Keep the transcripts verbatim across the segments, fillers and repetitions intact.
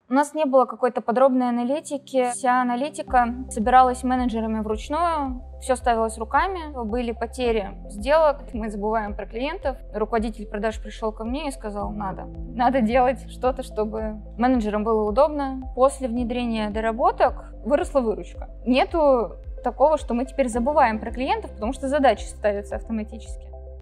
У нас не было какой-то подробной аналитики. Вся аналитика собиралась менеджерами вручную, все ставилось руками, были потери сделок, мы забываем про клиентов. Руководитель продаж пришел ко мне и сказал: надо. Надо делать что-то, чтобы менеджерам было удобно. После внедрения доработок выросла выручка. Нету такого, что мы теперь забываем про клиентов, потому что задачи ставятся автоматически.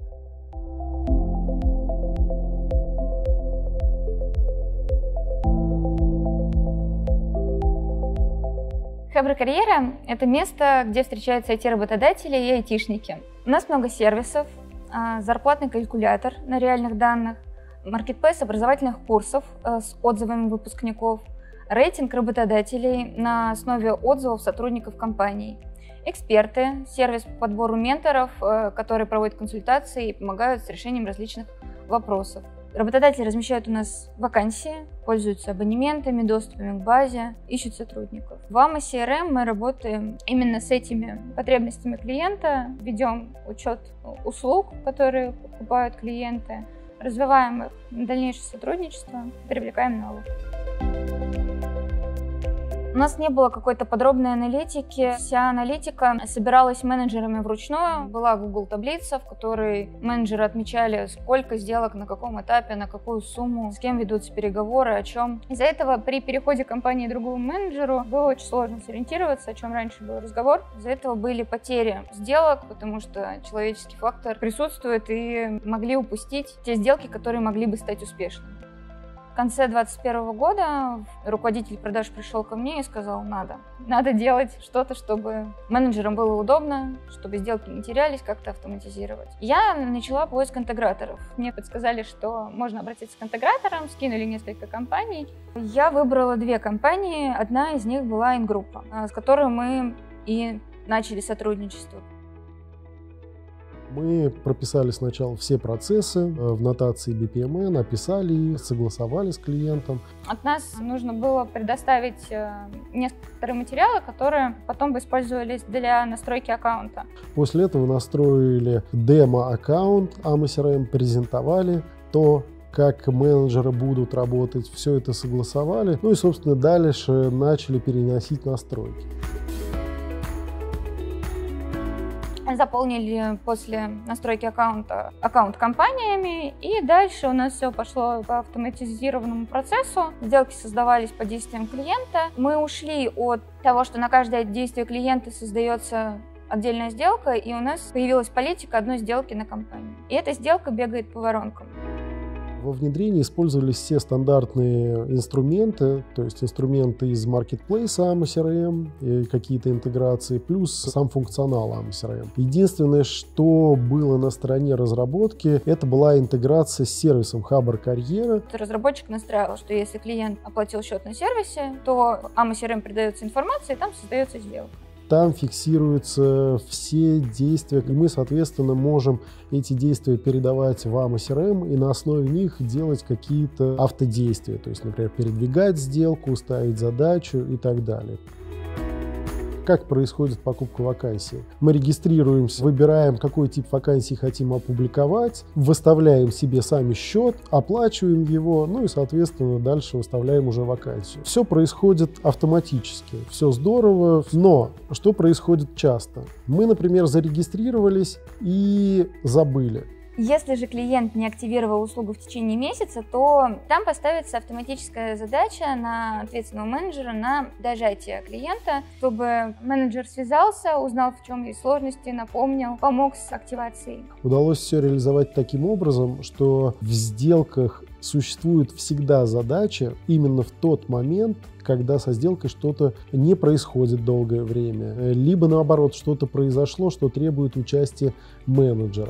Хабр Карьера – это место, где встречаются ай ти-работодатели и айтишники. У нас много сервисов, зарплатный калькулятор на реальных данных, маркетплейс образовательных курсов с отзывами выпускников, рейтинг работодателей на основе отзывов сотрудников компаний, эксперты, сервис по подбору менторов, которые проводят консультации и помогают с решением различных вопросов. Работодатели размещают у нас вакансии, пользуются абонементами, доступами к базе, ищут сотрудников. В эй эм си ар эм мы работаем именно с этими потребностями клиента, ведем учет услуг, которые покупают клиенты, развиваем их на дальнейшее сотрудничество, привлекаем новых. У нас не было какой-то подробной аналитики. Вся аналитика собиралась менеджерами вручную. Была Google таблица, в которой менеджеры отмечали, сколько сделок, на каком этапе, на какую сумму, с кем ведутся переговоры, о чем. Из-за этого при переходе компании к другому менеджеру было очень сложно сориентироваться, о чем раньше был разговор. Из-за этого были потери сделок, потому что человеческий фактор присутствует, и могли упустить те сделки, которые могли бы стать успешными. В конце две тысячи двадцать первого года руководитель продаж пришел ко мне и сказал: надо. Надо делать что-то, чтобы менеджерам было удобно, чтобы сделки не терялись, как-то автоматизировать. Я начала поиск интеграторов. Мне подсказали, что можно обратиться к интеграторам, скинули несколько компаний. Я выбрала две компании, одна из них была Ингруппа, с которой мы и начали сотрудничество. Мы прописали сначала все процессы в нотации би пи эм эн, описали их, согласовали с клиентом. От нас нужно было предоставить некоторые материалы, которые потом бы использовались для настройки аккаунта. После этого настроили демо-аккаунт эй эм си ар эм, презентовали то, как менеджеры будут работать, все это согласовали. Ну и, собственно, дальше начали переносить настройки. Заполнили после настройки аккаунта аккаунт компаниями, и дальше у нас все пошло по автоматизированному процессу. Сделки создавались по действиям клиента. Мы ушли от того, что на каждое действие клиента создается отдельная сделка, и у нас появилась политика одной сделки на компанию. И эта сделка бегает по воронкам. Во внедрении использовались все стандартные инструменты, то есть инструменты из маркетплейса эй эм си ар эм, какие-то интеграции, плюс сам функционал эй эм си ар эм. Единственное, что было на стороне разработки, это была интеграция с сервисом Хабр Карьера. Разработчик настраивал, что если клиент оплатил счет на сервисе, то эй эм си ар эм передается информация, и там создается сделка. Там фиксируются все действия, и мы, соответственно, можем эти действия передавать в эй эм си ар эм и на основе них делать какие-то автодействия, то есть, например, передвигать сделку, ставить задачу и так далее. Как происходит покупка вакансии? Мы регистрируемся, выбираем, какой тип вакансии хотим опубликовать, выставляем себе сами счет, оплачиваем его, ну и, соответственно, дальше выставляем уже вакансию. Все происходит автоматически, все здорово, но что происходит часто? Мы, например, зарегистрировались и забыли. Если же клиент не активировал услугу в течение месяца, то там поставится автоматическая задача на ответственного менеджера на дожатие клиента, чтобы менеджер связался, узнал, в чем есть сложности, напомнил, помог с активацией. Удалось все реализовать таким образом, что в сделках существует всегда задача именно в тот момент, когда со сделкой что-то не происходит долгое время, либо наоборот что-то произошло, что требует участия менеджера.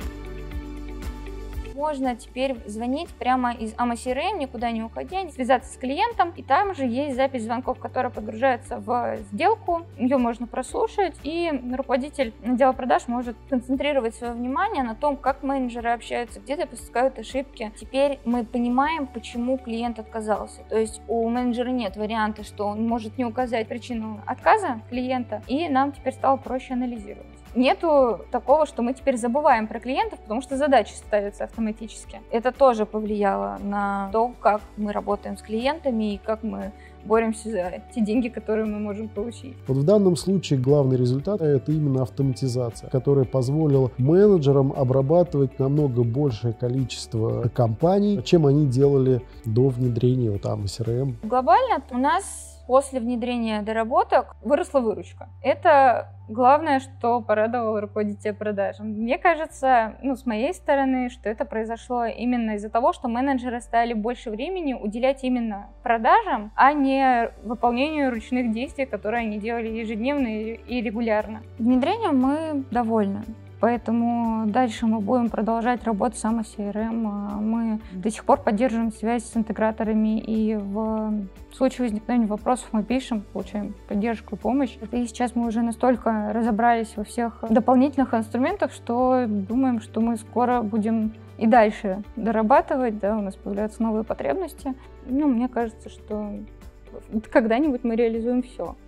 Можно теперь звонить прямо из эй эм си ар эм, никуда не уходя, связаться с клиентом, и там же есть запись звонков, которая подгружается в сделку, ее можно прослушать, и руководитель отдела продаж может концентрировать свое внимание на том, как менеджеры общаются, где допускают ошибки. Теперь мы понимаем, почему клиент отказался. То есть у менеджера нет варианта, что он может не указать причину отказа клиента, и нам теперь стало проще анализировать. Нету такого, что мы теперь забываем про клиентов, потому что задачи ставятся автоматически. Это тоже повлияло на то, как мы работаем с клиентами и как мы боремся за те деньги, которые мы можем получить. Вот в данном случае главный результат – это именно автоматизация, которая позволила менеджерам обрабатывать намного большее количество компаний, чем они делали до внедрения вот там си ар эм. Глобально у нас после внедрения доработок выросла выручка. Это главное, что порадовало руководителя продаж. Мне кажется, ну, с моей стороны, что это произошло именно из-за того, что менеджеры стали больше времени уделять именно продажам, а не выполнению ручных действий, которые они делали ежедневно и регулярно. Внедрением мы довольны. Поэтому дальше мы будем продолжать работать с эй си ар эм. Мы до сих пор поддерживаем связь с интеграторами, и в случае возникновения вопросов мы пишем, получаем поддержку и помощь. И сейчас мы уже настолько разобрались во всех дополнительных инструментах, что думаем, что мы скоро будем и дальше дорабатывать, да, у нас появляются новые потребности. Ну, мне кажется, что когда-нибудь мы реализуем все.